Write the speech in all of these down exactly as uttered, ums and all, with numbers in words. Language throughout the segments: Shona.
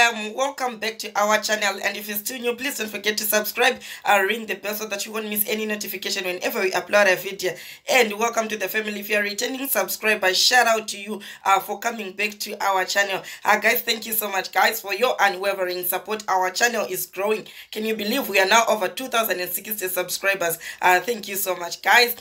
um welcome back to our channel, and if you're still new, please don't forget to subscribe and ring the bell so that you won't miss any notification whenever we upload a video. And welcome to the family. If you're a returning subscriber, shout out to you uh, for coming back to our channel. Uh, guys, thank you so much guys for your unwavering support. Our channel is growing. Can you believe we are now over two thousand sixty subscribers? Uh, thank you so much guys.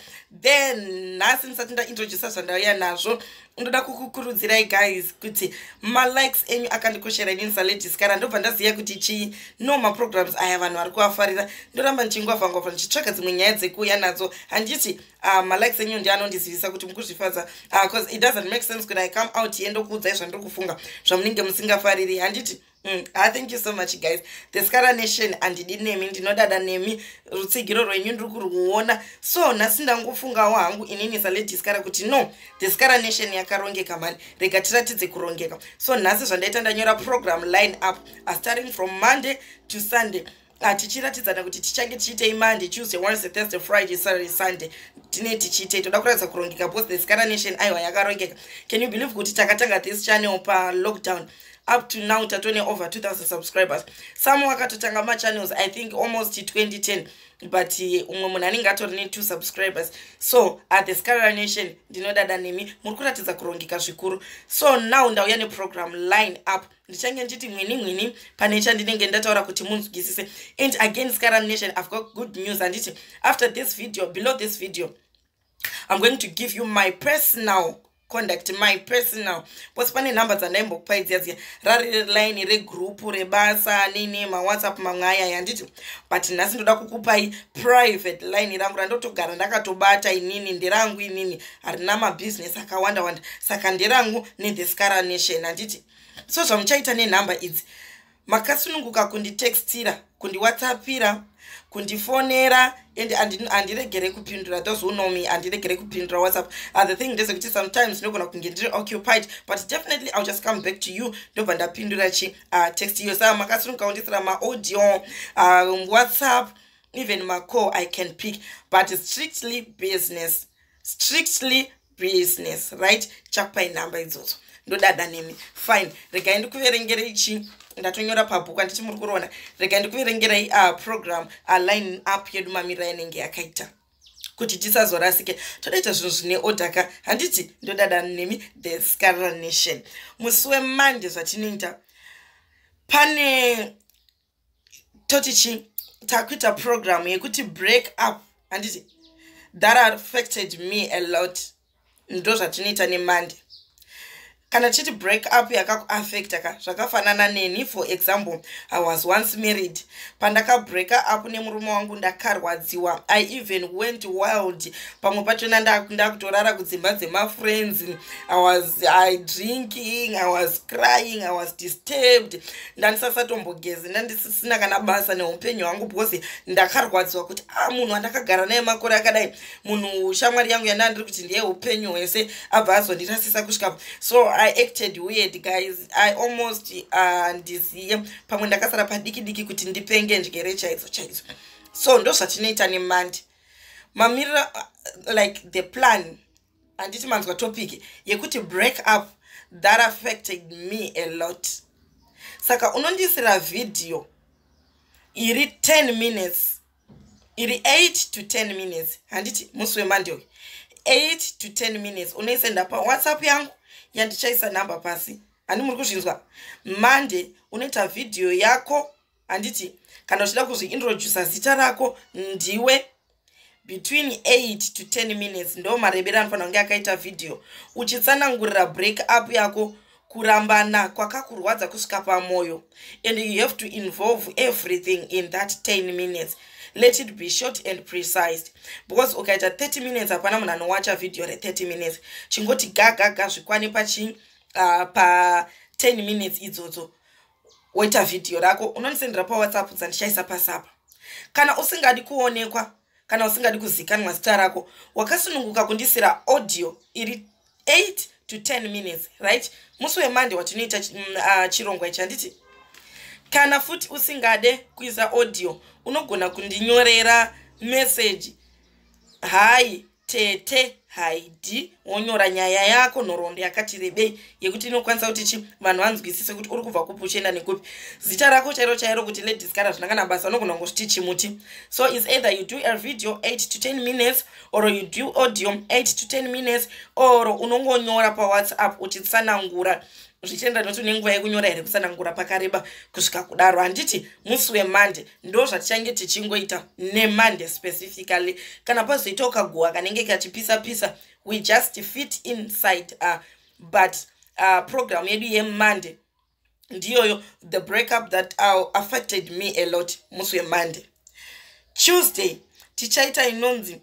Then nasi ndisati introduce zvandauya nazvo, ndoda kukukurudzirai guys kuti ma likes enyu akandikoshera inini saLady Scara. Ndobva ndaziva kuti chi normal programs aya vanhu vari kuafarira. Ndoramba ndichingwavha ngwavha ndichitsvaka dzimwe nyaya dzekuuya nadzo. Handiti uh, ma likes enyu ndi anondizivisa kuti mukuzvifadza, because uh, it doesn't make sense kuti I come out here ndokuudzai zvandiri kufunga zvamunenge musingafariri. Handiti Mm, ah, thank you so much guys. The Scara Nation andidi nemi ndinodada nemi rutsigiro rwenyu ndiri kuruona. So nhasi ndangofungawo hangu inini saLady Scara kuti no, The Scara Nation yakarongeka mani, rega tiratidze kurongeka. So nhasi zvandaita ndanyora program line up uh, starting from Monday to Sunday. Ah, tichiratidzana kuti tichange tichiitei Monday, Tuesday, Wednesday, Thursday, Friday, Saturday, Sunday. Tine tichiitei toda kuratidza kurongeka because The Scara Nation aiwa yakarongeka. Can you believe kuti takatanga this channel pa lockdown? Up to now tatone over two thousand subscribers. Some wakatotanga ma channels I think almost twenty ten, but umwe munhu anenge atori two subscribers. So at The Scara Nation ndinodada nemi muri kuratidza kurongeka zvikuru. So now ndauya ne program line up. Ndichange nditi mwini mwini pane chandinenge ndataura kuti munzwisise. And again Scara Nation, I've got good news. And it, after this video, below this video, I'm going to give you my personal contact, my personal because pane number dzandaimbokupa idzi rari line re group rebasa nini ma WhatsApp mamwaya yanditi, but nhasi ndoda kukupai private line rangu randotogara ndakatobata inini ndirangu inini harina ma business akawanda wanda, saka ndirangu ne The Scara Nation. Handiti so zvamuchaita ne number idzi, makasununguka kunditextira, kundi WhatsAppira, kundifonera, and andiregere kupindura. Those who know me, andiregere kupindura WhatsApp. Uh, the thing is that sometimes no gonna get occupied, but definitely I'll just come back to you. Ndobva ndapindura chi uh, text you. So makasununguka kunditira ma audio, um, WhatsApp, even my call I can pick, but it's strictly business, strictly business, right? Chakpa number idzodzo ndodada nemi. Fine, rega ndikuverengere ichi ndatonyora pabhuku anditi muri kuona. Rega ndikuverengerai uh, program uh, line up yedu mamira yanenge yakaita kuti tisazorasike. Todaita zvinhu zvine odhaka. Handiti ndodada nemi The Scara Nation. Musi weMonday zvatinoita pane totichi takuita program yekuti break up. Handiti that affected me a lot. Ndo zvatinoita neMonday. Kana chiti break up yakakuaffecta ka zvakafanana neni. For example, I was once married. Pandaka break up nemurume wangu ndakarwadziwa. I even went wild. Pamwe pachona ndakutorara kudzimba dzema friends. I was I drinking, I was crying, I was disturbed. Ndandisasatombogezi, ndandisisina kana basa neupenyu hwangu because ndakarwadziwa kuti ah munhu andakagara naye makore akadai, munhu shamwari yangu yandandiri kuti ndiye upenyu hwese abva azondirasisa kusvika. So I acted weird guys. I almost uh ndiziye pamwe ndakasara padiki diki kuti ndipenge njere chaidzo chaidzo. So ndo zvatinoita neMonday. Mamira uh, like the plan anditi manzwa topic yekuti break up that affected me a lot. Saka unondisira video iri ten minutes, iri eight to ten minutes. Handiti musi weMonday eight to ten minutes unoisenda pa WhatsApp yangu yandichaisa number pasi. Ani muri kuzvinzwa? Monday unoita video yako. Handiti kana uchida kuzviintroduce zita rako ndiwe between eight to ten minutes ndo marebera anofanira kunge akaita video uchitsanangurira break up yako, kurambana kwakakurwadza kusvika pamoyo, and you have to involve everything in that ten minutes. Let it be short and precise, because ukaita thirty minutes hapana munhu anowacha video re thirty minutes. Chingoti gaga gaga zvikwane pachi uh, pa ten minutes idzodzo woita video rako unonisendera pa WhatsApp dzandishaisa pasapa. Kana usingadi kuonekwa, kana usingadi kuzikanwa zita rako, wakasununguka kundisira audio iri eight to ten minutes, right? Musi weMonday watinoita uh, chirongwa ichi. Handiti kana futi usingade kuisa audio unogona kundinyorera message, hai tete haidi wonyora nyaya yako nhoroondo yakati rebei yekuti inokwanisa kuti chi vanhu vanzwisise kuti uri kubva kupi uchienda nekupi. Zita rako chairo chairo kuti Lady Scarra zvinangana basa unogona kungosviti chimuti. So it's either you do a video eight to ten minutes or you do audio eight to ten minutes or unongonyora pa WhatsApp uchitsanangura zvichienda nokuti nenguva yekunyora here kutsanangura pakareba kusvika kudaro. Handiti musi weMonday ndo zvatichange tichingoita neMonday specifically. Kana pazoita ukaguha kanenge kachipisa pisa we just fit inside uh, but uh, program yedu yeMonday ndiyoyo the breakup that uh, affected me a lot musi weMonday. Tuesday tichaita inonzi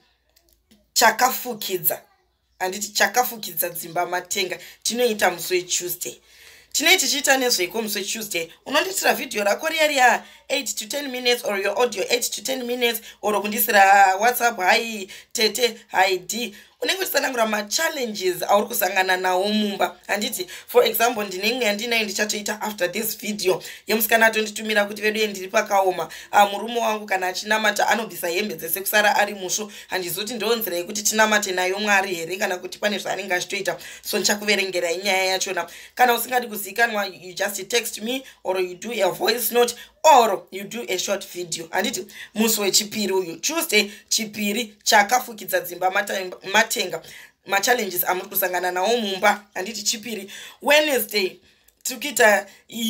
chakafukidza. Handiti chakafukidza dzimba matenga tinoita musi weTuesday. Tonight tichita nezveiko musi weTuesday. Unonditira video rako riya riya eight to ten minutes or your audio eight to ten minutes or kundisira WhatsApp hai tete hai d unenge uchitsanangura ma challenges auri kusangana nawo mumba. Handiti for example ndinenge handinayo ndichatoita after this video yemusikana atonditumira kuti vedu ndiri pakaoma uh, murume wangu kana achinamata anobvisa hembe dzese kusara ari musho. Handizoti ndonzera yekuti tinamate nayo Mwari here kana kuti pane zvaanenge achitoita. So ndichakuverengera inyaya yachona. Kana usingadi kuzikanwa you just text me or you do a voice note or you do a short video. Handiti musi wechipiri uyu Tuesday chipiri chakafukidza dzimba matenga ma challenges amuri kusangana nawo mumba. Handiti chipiri. Wednesday tukita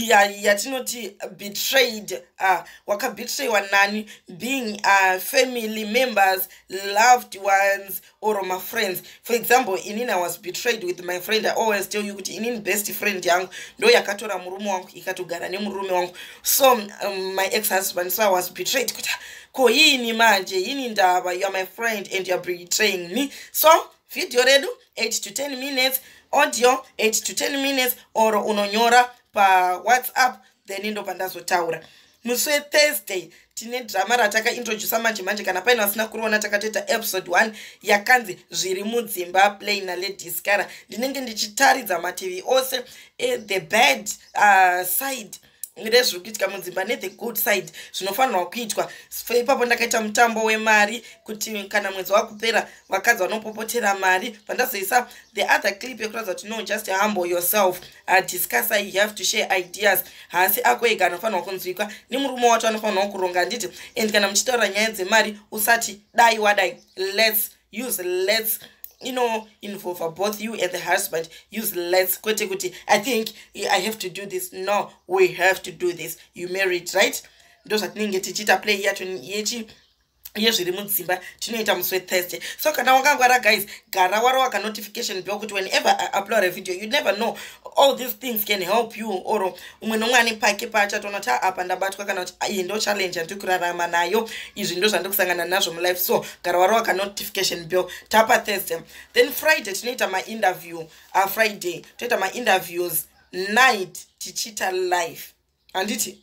yatinoti betrayed uh, wakabetraywa nani being uh, family members, loved ones or my friends. For example inini I was betrayed with my friend. I always tell you kuti inini best friend yangu ndo yakatora murume wangu ikatogara nemurume wangu. So um, my ex-husband, so I was betrayed kuti ko yini manje yini ndaba, you are my friend and you are betraying me. So video redu eight to ten minutes, audio eight to ten minutes or unonyora pa WhatsApp then ndo pandazotaura. Musi weThursday tine drama rataka introduce manje manje kana paina wasina kuona takatoita episode one yakanzi zviri mudzimba play na Lady Scarra. Ndinenge ndichitaridza ma T V ose eh, the bad uh, side ngezviri kuitika mudzimba ne the good side zvinofanirwa kuitwa. Ipapo ndakaita mutambo wemari kuti kana mwedzi wakupera vakadzi vanopopotera mari pandazoisa the other clip yekuratidza kuti no just humble yourself, uh, discuss, you have to share ideas. Hasi ako ega anofanirwa kunzwikwa nemurume wacho anofanirwa kuronga. Nditi and kana muchitaura nyaya dzemari usati dai wadai, let's use let's you know involve both you and the husband. Use let's kwete kuti I think I have to do this. No, we have to do this. You married, right? Ndo zvatinenge tichita play yacho yechi yezviri mudzimba tinoita musi weThursday. So kana wakangwara guys gara waro waka notification bell kuti whenever I upload a video you never know all these things can help you or umwe nomwani pake pacha tonota apa ndabatwa kana kuti iyi ndo challenge andikurarama nayo izvi ndo zvandikusangana nazvo mu life. So gara waro waka notification bell tapa Thursday. Then Friday tinoita ma interview. uh, Friday tinoita ma interviews night tichita live. Handiti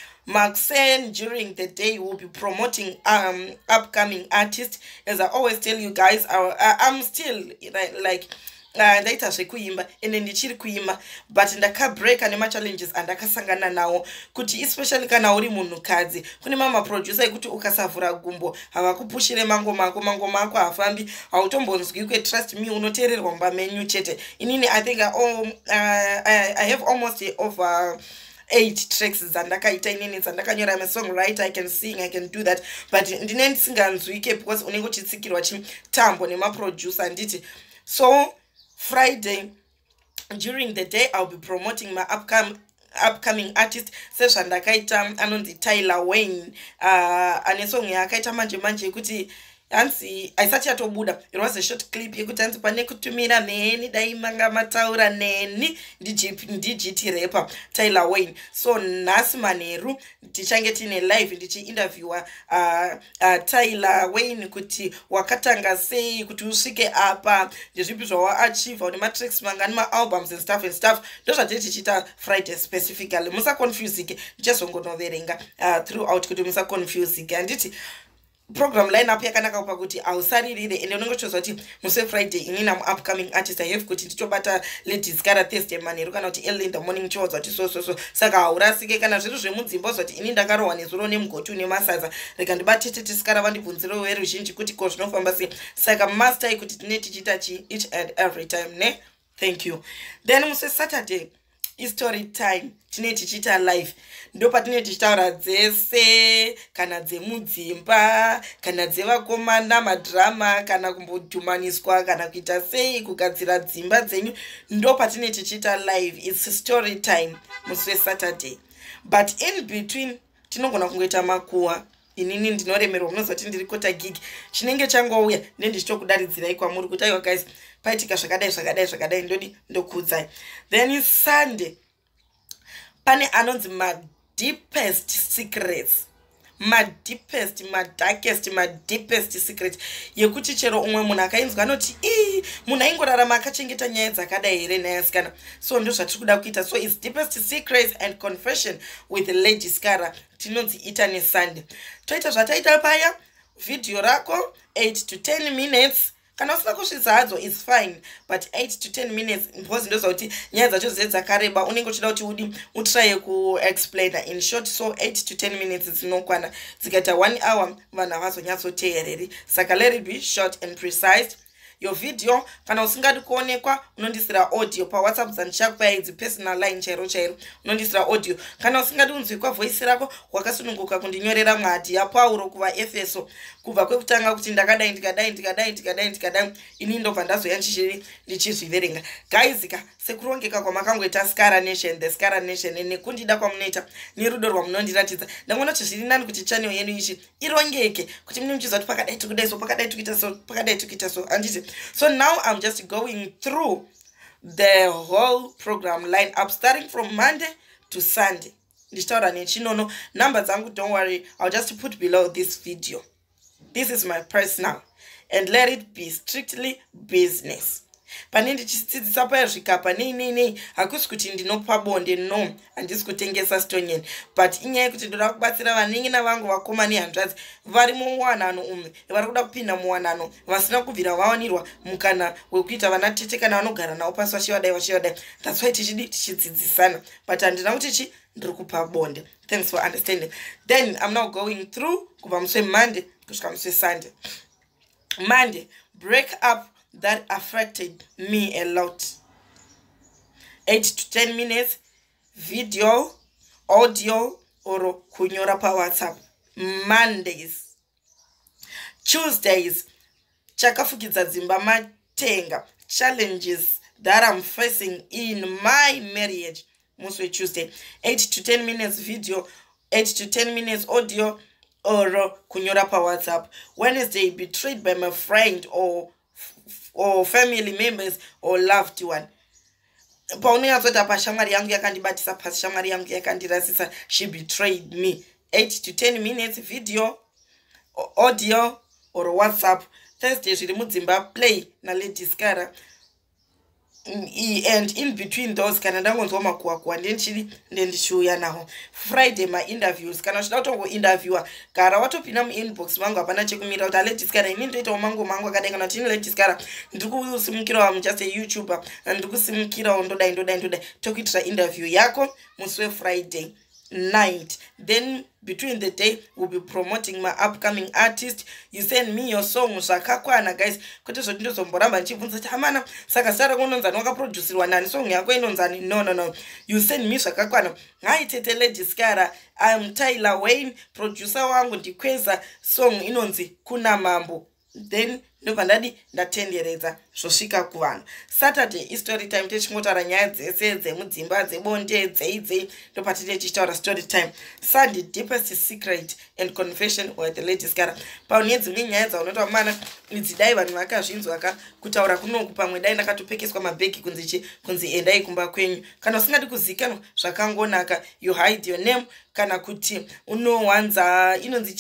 Maxen during the day will be promoting um upcoming artists. As I always tell you guys, I, I, I'm still like uh, ndaita zvekuimba ende ndichiri kuimba but ndakabreaka nema challenges andakasangana nawo kuti especially kana uri munhukadzi kune mama producer yekuti ukasavhura gumbo havakupushire mangoma ako mangoma ako hafambi hautombonzwi kwe trust me unoteererwa mumba menyu chete. Inini I think I, all, uh, I, I have almost over eight tracks zandakaita inini zandakanyora. I'm a songwriter, I can sing, I can do that, but ndine ndisinganzwike because unenge uchitsikirwa chitambo nema producer. Nditi so Friday during the day I'll be promoting my upcoming upcoming artist. Sezvandakaita anonzi Tyler Wayne, uh, ane song yakaita manje manje yekuti Hansi aisati yatobuda. It was a short clip yekuti hansi pane kutumira neni daimanga mataura neni ndijiti rapper Tyler Wayne. So nasi maneru tichange tine live ndichi interviewer uh, uh, Tyler Wayne kuti wakatanga sei kuti usvike apa ndezvipi zvawa achieve on ma tracks mangani ma albums and stuff and stuff. Ndo zvatiri tichita Friday specifically. Musa confuse ke ndichazongonoverenga uh, throughout kuti musa confuse ke. Anditi program lineup yakanaka kupa kuti ausaririre ende unongotozwa kuti musi Friday inini am upcoming artist I have kuti nditobata Ladies Gara Thursday manheru kana kuti early in the morning chodzwa kuti so so so saka haurasike kana zviro zvemudzimba zoti ini ndakarohwa nezuro nemugoti nemasaza reka ndibatete tisikara vandibvunziro veruzhinji kuti ko zvinofamba sei saka master kuti tine tichita chi each and every time ne. Thank you. Then musi Saturday is story time tine tichita live ndo patine tichitaura dzese kana dzemudzimba kana dzevakomana madrama kana kumbodhumaniswa kana kuita sei kugadzira dzimba dzenyu ndo patine tichita live. It's story time musi Saturday, but in between tinogona kungoita makuwa inini ndinoremerwa munozoti ndiri kota gig chinenge changouya nendichitokudaridzirai kwamuri kuti aiwa guys paitika zvakadai zvakadai zvakadai ndodi ndokuudzai. Then is Sunday pane anonzi ma deepest secrets, ma deepest ma darkest ma deepest secret yekuti chero umwe munhu akainzwa anoti ii munhu aingorarama akachengeta nyaya dzakadai here nayasikana. So ndo zvatiri kuda kuita. So it's deepest secrets and confession with Ladies Gara tinonzi ita neSunday. Toita zvataita paya video rako eight to ten minutes kana usina kusvitsa hadzo is fine, but eight to ten minutes because ndoza kuti nyaya dzacho dze dzakareba unenge uchida kuti udi utry kuexplaina in short. So eight to ten minutes dzinokwana. Dzikaita one hour vanhu havazonyatsoteereri, saka let it be short and precise. Your video kana usingadi kuonekwa unondisira audio pa WhatsApp dzandichakupa idzi personal line chairo chairo unondisira audio. Kana usingadi unzwikwa voice rako wakasununguka kundinyorera mwati ya Paulo kuva Efeso kubva kwekutanga kuti ndakadai ndikadai ndikadai ndikadai ndikadai ini ndobva ndazoyanchishiri ndichizviverenga. Guys ka sekurongeka kwamakangoita Skara Nation, the Skara Nation nekundida kwamunoita nerudo rwamunondiratidza ndangona kuti zviri nani kuti channel yenu ichi irongeke kuti mune muchizwa kuti pakadai tikudai so pakadai tukuita so pakadai tukuita so anditi. So now I'm just going through the whole program line up starting from Monday to Sunday. Nditaura nechinono number dzangu, don't worry, I'll just put below this video. This is my personal and let it be strictly business. Pane ndichidzidzisa pazvikapa nei nei nei hakusi kuti ndinopa bonde no handisi kutengesa stonyeni, but inyaya yekuti ndoda kubatsira vanengina vangu vakoma nehanzvadzi vari muwanano umwe vari kuda kupinda muwanano vasina kubvira vawanirwa mukana wekuita vana tete kana vanogara navo pasi vachivadai vachivadai. That's why tichidi tichidzidzisana, but handina kuti chi ndiri kupa bonde. Thanks for understanding. Then I'm now going through kubva musi Monday kusvika musi Sunday. Monday, break up that affected me a lot. eight to ten minutes video, audio or kunyora pa WhatsApp. Mondays. Tuesdays, chakafukidza dzimba matenga, challenges that I'm facing in my marriage. Mostly Tuesday, eight to ten minutes video, eight to ten minutes audio or kunyora pa WhatsApp. Wednesday, betrayed by my friend or or family members or loved one. Paunyatsota pa shamwari yangu yakandibatisa pasi shamwari yangu yakandirasisa, she betrayed me. eight to ten minutes video, audio or WhatsApp. Thursday zviri mudzimba play na Ladies Gara. And in between those kana ndangonzwa makuwa kuwa ndenchiri ndendishuya naho. Friday my interviews kana uchida kutongo interviewer Gara watopinda mu inbox mangu hapana chekumira kuti Ladies Gara ini ndoita mangu mangu akadai kana tini Ladies Gara ndikusimukira wa just a YouTuber ndikusimukira ndodai ndodai ndodai tokuitira interview yako musi Friday night. Then between the day we'll be promoting my upcoming artist. You send me your song zvakakwana guys kuti zvoti ndozomboramba ndichibvunza kuti hamana saka sara kunonzani wakaproducerwa nani song yako inonzani. No no no, you send me zvakakwana. Hi tete Ladies Gara, I'm Tyler Wayne, producer wangu ndikweza song inonzi Kuna Mambo. Then ndobva ndadi ndatenderedza zvosvika kuvanhu. Saturday is story time, techingotaura nyaya dzese dzemudzimba dzebonde dzeidze ndopatite tichitaura story time. Sunday, deepest secret and confession with the Ladies Gara. Paune dzimwe nyaya dzaunoti mana idzi dai vanhu vakazvinzwa ka kutaura kunoku pamwe dai ndakatopfekeswa mabhegi kunzi chi kunzi endai kumba kwenyu. Kana usingadi kuzikanwa zvakangonaka, you hide your name kana kuti unowanza inonzi chi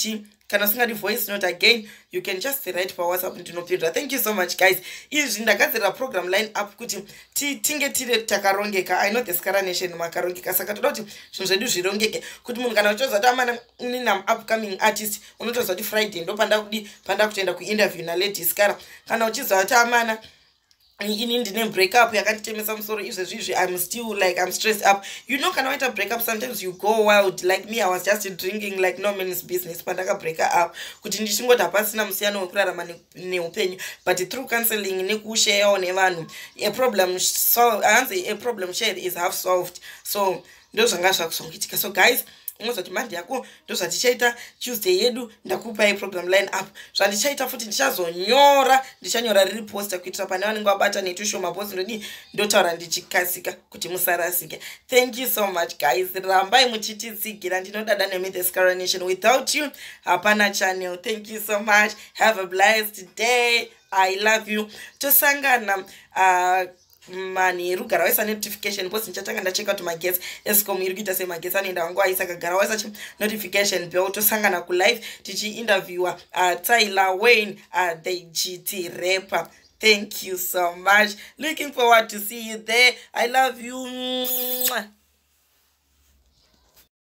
kana usingadi voice note again, you can just write pa WhatsApp ndinopindura. Thank you so much guys. Izvi ndagadzira program line up kuti tinge tiri takarongeka. I know the Skara Nation makarongeka, saka toda kuti zvinhu zvedu zvirongeke, kuti munhu kana uchizoziva kuti amana nina upcoming artist unotoziva kuti Friday ndo panda kudi panda kutoenda kuinterview na Lady Skara. Kana uchizoziva kuti amana ini ndine break up yakanditemesa musoro izvezvizvi, I'm still like I'm stressed up, you know. Kana waita break up sometimes you go wild. Like me, I was just drinking like no man's business pandaka break up kuti ndishingoti hapasina musiyano wekurarama neupenyu, but through counseling nekusharewo nevanhu, a problem so hanzi a problem shared is half solved. So ndo zvanga zvakuzoitika. So guys, unozoti mandi yako ndo zvatichaita Tuesday yedu, ndakupa program line up. Zvandichaita futi ndichazonyora, ndichanyora riri poster kuitira pane vanenge vabata netusho mapost ndodi ndotaura ndichikasika kuti musarasike. Thank you so much guys. Rambai muchititsigira, ndinodada nemi the Skara Nation. Without you hapana channel. Thank you so much. Have a blessed day. I love you. Tosangana uh manheru gara waisa notification post nichatanga ndacheka kuti magesi escom iri kuita semagesi anoenda wangu aisa kagara waisa notification bell. Tosangana kulive tichiinterviewa uh, Tyler Wayne, uh, the G T rapper. Thank you so much. Looking forward to see you there. I love you.